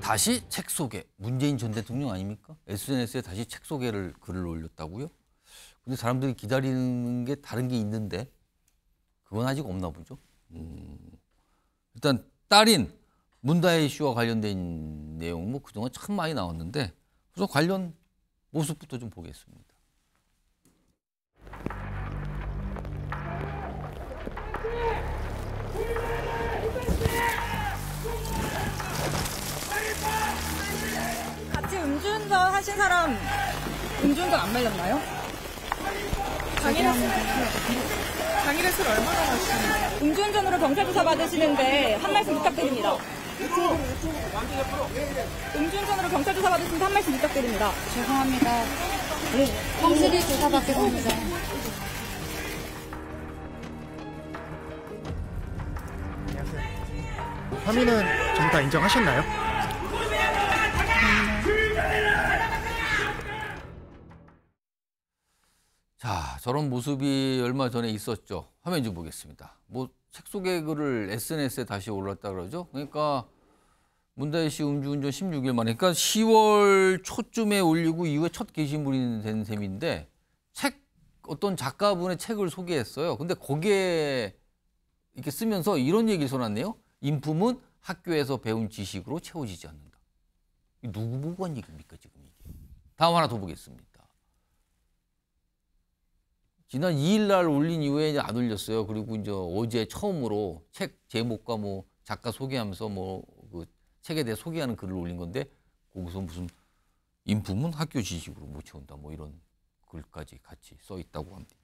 다시 책 소개. 문재인 전 대통령 아닙니까? SNS에 다시 책 소개를 글을 올렸다고요? 근데 사람들이 기다리는 게 다른 게 있는데 그건 아직 없나 보죠. 일단 딸인 문다혜 씨와 관련된 내용 뭐 그동안 참 많이 나왔는데 우선 관련 모습부터 좀 보겠습니다. 같이 음주운전 하신 사람 음주운전 안 말렸나요? 당일에 술 얼마나 마시나요? 음주운전으로 경찰 조사 받으시는데 한 말씀 부탁드립니다. 음주운전으로 경찰 조사 받으시는데 한 말씀 부탁드립니다. 죄송합니다. 성실히 조사받겠습니다. 혐의는 전부 다 인정하셨나요? 자, 저런 모습이 얼마 전에 있었죠. 화면 좀 보겠습니다. 뭐 책 소개 글을 SNS에 다시 올랐다 그러죠. 그러니까 문다혜 씨 음주운전 16일 만에, 그러니까 10월 초쯤에 올리고 이후에 첫 게시물이 된 셈인데 어떤 작가분의 책을 소개했어요. 근데 거기에 이렇게 쓰면서 이런 얘기를 써놨네요. 인품은 학교에서 배운 지식으로 채워지지 않는다. 누구 보고 한 얘기입니까 지금 이게? 다음 하나 더 보겠습니다. 지난 2일 날 올린 이후에 이제 안 올렸어요. 그리고 이제 어제 처음으로 책 제목과 뭐 작가 소개하면서 뭐 그 책에 대해 소개하는 글을 올린 건데 거기서 무슨 인품은 학교 지식으로 못 채운다 뭐 이런 글까지 같이 써 있다고 합니다.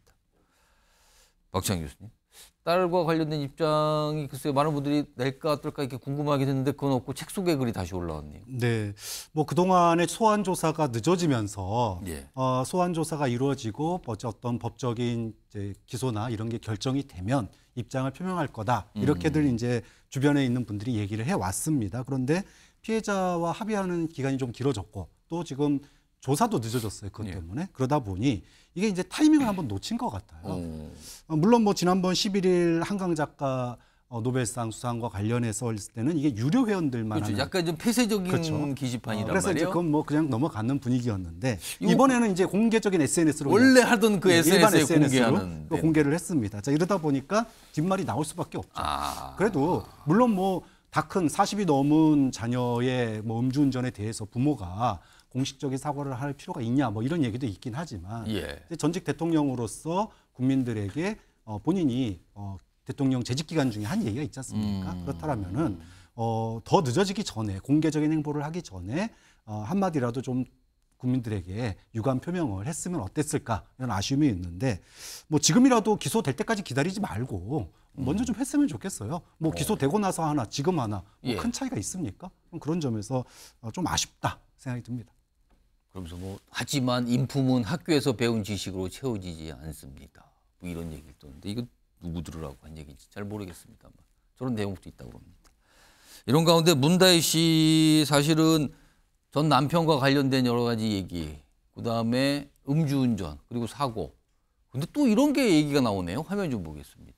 박찬 교수님, 딸과 관련된 입장이 글쎄요 많은 분들이 낼까 어떨까 이렇게 궁금하게 됐는데 그건 없고 책 소개 글이 다시 올라왔네요. 네, 뭐 그동안의 소환 조사가 늦어지면서 예. 소환 조사가 이루어지고 어떤 법적인 이제 기소나 이런 게 결정이 되면 입장을 표명할 거다 이렇게들 이제 주변에 있는 분들이 얘기를 해 왔습니다. 그런데 피해자와 합의하는 기간이 좀 길어졌고 또 지금 조사도 늦어졌어요. 그것 때문에. 그러다 보니 이게 이제 타이밍을 한번 놓친 것 같아요. 물론 뭐 지난번 11일 한강 작가 노벨상 수상과 관련해서 했을 때는 이게 유료 회원들만 그렇죠. 하는 약간 좀 폐쇄적인 그렇죠. 게시판이란 그래서 말이에요. 이제 그건 뭐 그냥 넘어가는 분위기였는데 이번에는 이제 공개적인 SNS로 원래 하던 그 일반 SNS에 SNS로 공개하는 공개를 했습니다. 자, 이러다 보니까 뒷말이 나올 수밖에 없죠. 그래도 물론 뭐 다 큰 40이 넘은 자녀의 뭐 음주운전에 대해서 부모가 공식적인 사과를 할 필요가 있냐 뭐 이런 얘기도 있긴 하지만 전직 대통령으로서 국민들에게 본인이 대통령 재직 기간 중에 한 얘기가 있지 않습니까? 그렇다면은 더 늦어지기 전에 공개적인 행보를 하기 전에 한마디라도 좀 국민들에게 유감 표명을 했으면 어땠을까 이런 아쉬움이 있는데 뭐 지금이라도 기소될 때까지 기다리지 말고 먼저 좀 했으면 좋겠어요. 뭐 기소되고 나서 하나 지금 하나 뭐 큰 차이가 있습니까? 그런 점에서 좀 아쉽다 생각이 듭니다. 그러면서 뭐 하지만 인품은 학교에서 배운 지식으로 채워지지 않습니다. 뭐 이런 얘기를 했는데 이거 누구 들으라고 한 얘기인지 잘 모르겠습니다만 저런 내용도 있다고 합니다. 이런 가운데 문다혜 씨 사실은 전 남편과 관련된 여러 가지 얘기, 그다음에 음주운전 그리고 사고. 근데 또 이런 게 얘기가 나오네요. 화면 좀 보겠습니다.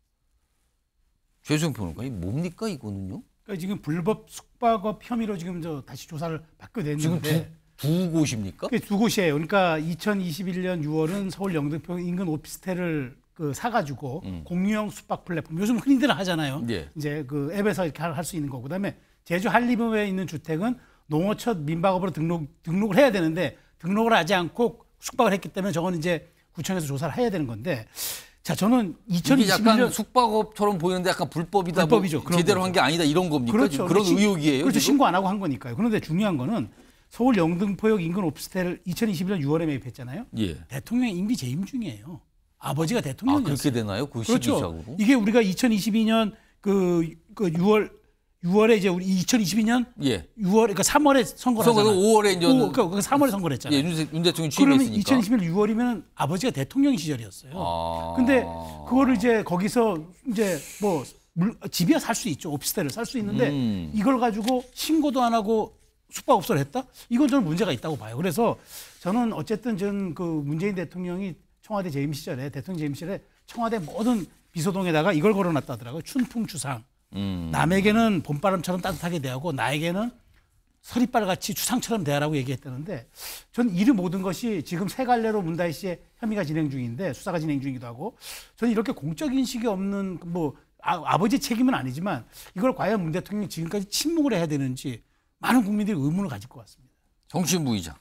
최수영 평론가, 이 뭡니까 이거는요? 그러니까 지금 불법 숙박업 혐의로 지금 다시 조사를 받게 됐는데 지금 두 곳입니까? 두 곳이에요. 그러니까 2021년 6월은 서울 영등포 인근 오피스텔을 사가지고 공유형 숙박 플랫폼, 요즘 흔히들 하잖아요. 이제 그 앱에서 이렇게 할 수 있는 거고, 그다음에 제주 한림읍에 있는 주택은 농어촌 민박업으로 등록을 해야 되는데 등록을 하지 않고 숙박을 했기 때문에 저건 이제 구청에서 조사를 해야 되는 건데, 자 저는 2021년 약간 숙박업처럼 보이는데 약간 불법이다. 불법이죠. 뭐 제대로 한 게 아니다 이런 겁니까? 그렇죠. 그런 의혹이에요. 그렇죠. 지금? 신고 안 하고 한 거니까요. 그런데 중요한 거는 서울 영등포역 인근 오피스텔을 2021년 6월에 매입했잖아요. 대통령 임기 재임 중이에요. 아버지가 대통령이었어요. 그렇게 되나요? 그 그렇죠. 시기적으로? 이게 우리가 2022년 그 6월에 이제 우리 2022년 6월, 그러니까 3월에 선거를 하잖아요. 5월에 이제 그러니까 3월에 선거를 했잖아요. 윤 대통령이 그러면 취임했으니까. 2021년 6월이면 아버지가 대통령 시절이었어요. 근데 그거를 이제 거기서 이제 뭐 집이야 살 수 있죠. 오피스텔을 살 수 있는데 이걸 가지고 신고도 안 하고 숙박업소를 했다? 이건 저는 문제가 있다고 봐요. 그래서 저는 어쨌든 저는 그 문재인 대통령이 청와대 재임 시절에, 대통령 재임 시절에 청와대 모든 비서동에다가 이걸 걸어놨다더라고요. 춘풍추상. 남에게는 봄바람처럼 따뜻하게 대하고 나에게는 서리빨같이 추상처럼 대하라고 얘기했다는데 저는 이 모든 것이 지금 세 갈래로 문다혜 씨의 혐의가 진행 중인데 수사가 진행 중이기도 하고 저는 이렇게 공적 인식이 없는 뭐 아버지 책임은 아니지만 이걸 과연 문 대통령이 지금까지 침묵을 해야 되는지 많은 국민들이 의문을 가질 것 같습니다. 정치인 부의장.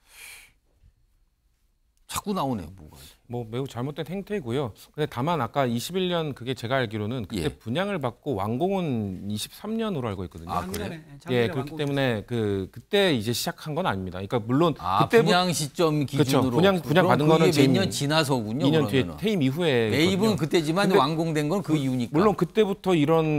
자꾸 나오네요, 뭐가. 뭐 매우 잘못된 행태고요. 근데 다만 아까 21년 그게 제가 알기로는 그때 예. 분양을 받고 완공은 23년으로 알고 있거든요. 아, 그래요? 예, 그렇기 때문에 그때 이제 시작한 건 아닙니다. 그러니까 물론 그때 분양 시점 기준으로 그렇죠. 분양 받은 거는 몇 년 지나서군요. 2년 뒤에 그러면은. 퇴임 이후에 매입은 그때지만 근데 완공된 건 그 이유니까. 물론 그때부터 이런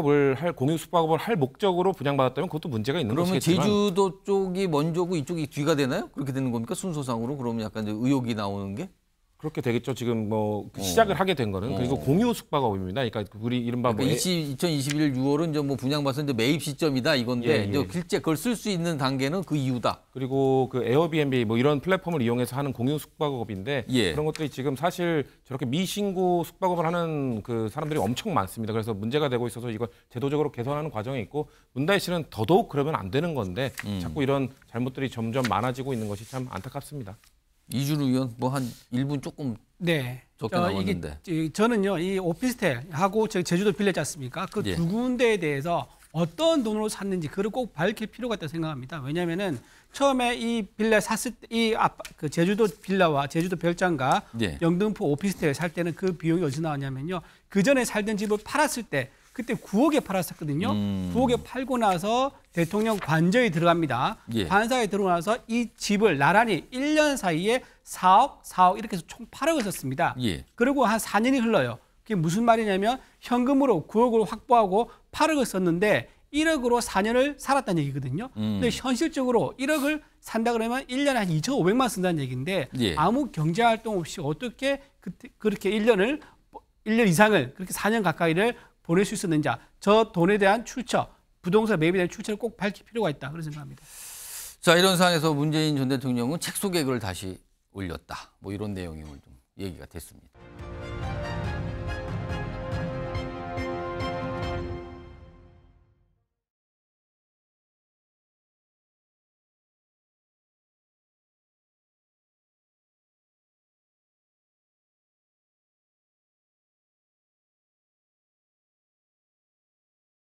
공유 숙박업을 할 목적으로 분양받았다면 그것도 문제가 있는 그러면 것이겠지만 제주도 쪽이 먼저고 이쪽이 뒤가 되나요? 그렇게 되는 겁니까? 순서상으로? 그러면 약간 이제 의혹이 나오는 게? 그렇게 되겠죠. 지금 뭐 시작을 하게 된 거는 그리고 공유 숙박업입니다. 그러니까 우리 이른바 그러니까 2021 6월은 이제 뭐 분양받아서 이제 매입 시점이다 이건데 이제 실제 그걸 쓸 수 있는 단계는 그 이유다. 그리고 그 에어비앤비 뭐 이런 플랫폼을 이용해서 하는 공유 숙박업인데 그런 것들이 지금 사실 저렇게 미신고 숙박업을 하는 그 사람들이 엄청 많습니다. 그래서 문제가 되고 있어서 이걸 제도적으로 개선하는 과정에 있고 문다혜 씨는 더더욱 그러면 안 되는 건데 자꾸 이런 잘못들이 점점 많아지고 있는 것이 참 안타깝습니다. 이준우 의원 뭐 한 1분 조금 네. 적게 나왔는데. 저는요, 이 오피스텔하고 저기 제주도 빌렸지 않습니까? 그 두 군데에 대해서 어떤 돈으로 샀는지 그걸 꼭 밝힐 필요가 있다고 생각합니다. 왜냐하면은 처음에 이 빌라 샀을 때 그 제주도 빌라와 제주도 별장과 영등포 오피스텔 살 때는 그 비용이 어디서 나왔냐면요. 그 전에 살던 집을 팔았을 때 그때 9억에 팔았었거든요. 9억에 팔고 나서 대통령 관저에 들어갑니다. 관사에 들어가서 이 집을 나란히 1년 사이에 4억 이렇게 해서 총 8억을 썼습니다. 그리고 한 4년이 흘러요. 그게 무슨 말이냐면 현금으로 9억을 확보하고 8억을 썼는데 1억으로 4년을 살았다는 얘기거든요. 근데 현실적으로 1억을 산다 그러면 1년에 한 2,500만 쓴다는 얘기인데 아무 경제활동 없이 어떻게 그렇게 1년 이상을 그렇게 4년 가까이를 보낼 수 있었는지 저 돈에 대한 출처, 부동산 매입에 대한 출처를 꼭 밝힐 필요가 있다. 그런 생각합니다. 자, 이런 상황에서 문재인 전 대통령은 책 소개글을 다시 올렸다. 뭐 이런 내용이 오늘 좀 얘기가 됐습니다.